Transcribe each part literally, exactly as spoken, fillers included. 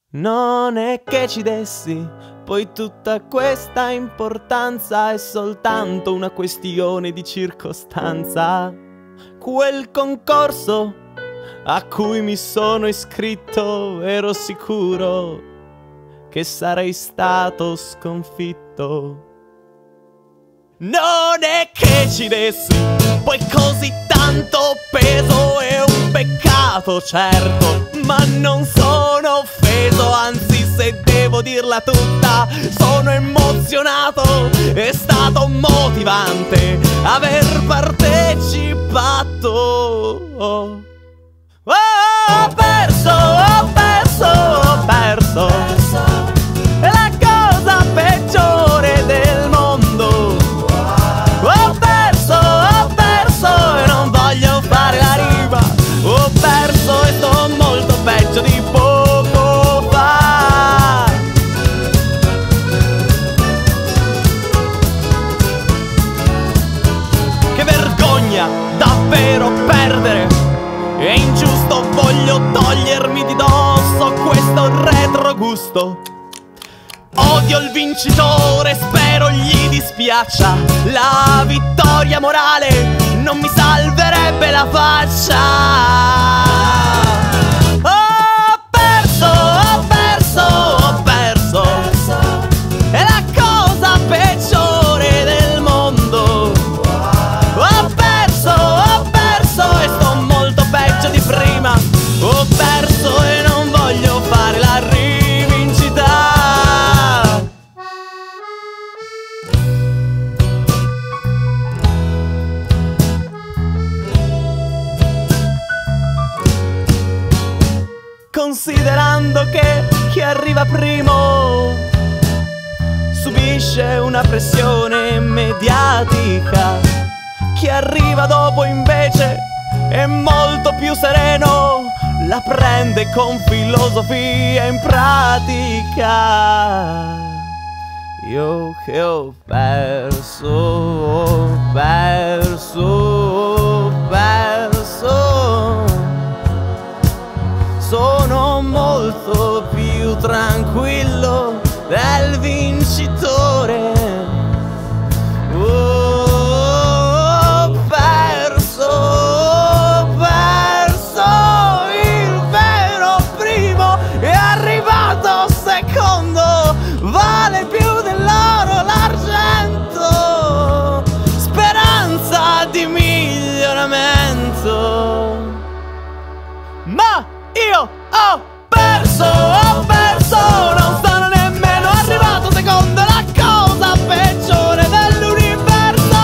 Non è che ci dessi, poi tutta questa importanza è soltanto una questione di circostanza. Quel concorso a cui mi sono iscritto, ero sicuro che sarei stato sconfitto. Non è che ci dessi, poi così tanto peso è un peccato, certo, ma non sono offeso, anzi se devo dirla tutta sono emozionato. È stato motivante aver partecipato. Oh, ho perso, ho perso, ho perso, è la cosa peggiore del mondo. Ho perso, ho perso e non voglio fare la rima. Ho perso e sto molto peggio di poco fa. Che vergogna davvero perdere, è ingiusto, voglio togliermi di dosso questo retrogusto. Odio il vincitore, spero gli dispiaccia. La vittoria morale non mi salverebbe la faccia. Ho perso, ho perso, ho perso, è la cosa peggiore del mondo. Ho perso, ho perso e sto molto peggio di prima. Ho perso e non voglio fare la rivincita. Considerando che chi arriva primo subisce una pressione mediatica, chi arriva dopo invece è molto più sereno, la prende con filosofia in pratica. Io che ho perso, ho perso, ho perso, sono molto più tranquillo del vincitore. Oh, ho perso, ho perso, il vero primo è arrivato secondo, vale più dell'oro l'argento, speranza di miglioramento. Ma io ho perso, ho perso, non sono nemmeno arrivato secondo, la cosa peggiore dell'universo.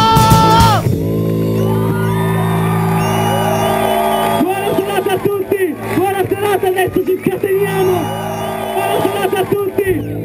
Buona serata a tutti, buona serata, adesso ci scateniamo. Buona serata a tutti.